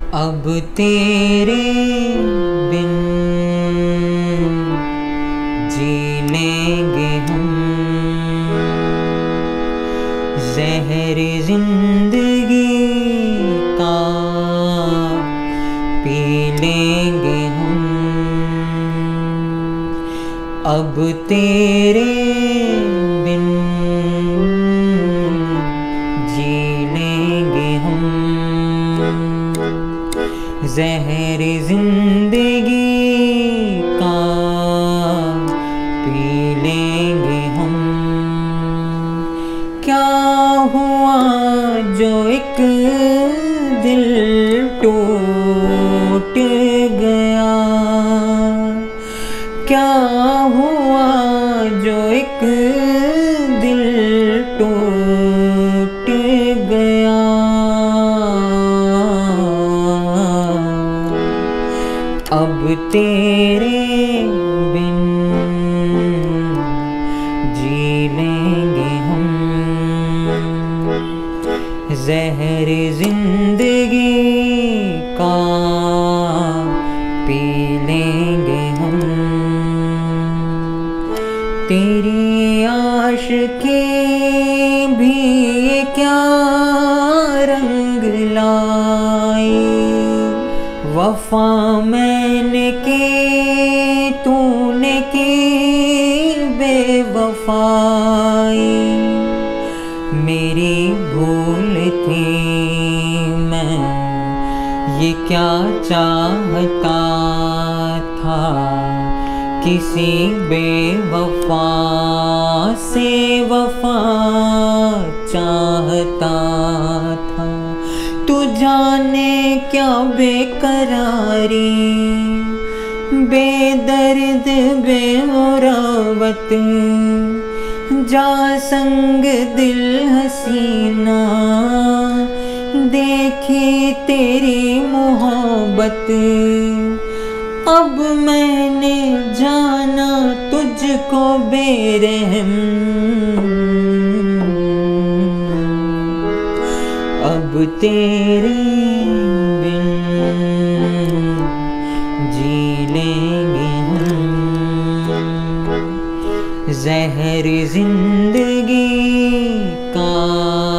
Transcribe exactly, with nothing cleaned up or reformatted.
अब तेरे बिन जी लेंगे हम, जहर जिंदगी का पी लेंगे हम। अब तेरे बिन जी लेंगे हम, जहर जिंदगी का पी लेंगे हम। क्या हुआ जो एक दिल टूट गया, क्या हुआ जो एक दिल टूट गया। अब तेरे बिन जी लेंगे हम, जहर जिंदगी का पी लेंगे हम। तेरी आशिकी भी क्या रंग लाई, वफा मैंने की तूने की बेवफाई। मेरी भूल थी मैं ये क्या चाहता था, किसी बेवफा से वफा चाहता था। तू जाने क्या बेकरारी, बेदर्द बेमुरावत, जा संग दिल हसीना देखी तेरी मोहब्बत। अब मैंने जाना तुझको बेरहम, अब तेरे बिन जी लेंगे हम, जहर जिंदगी का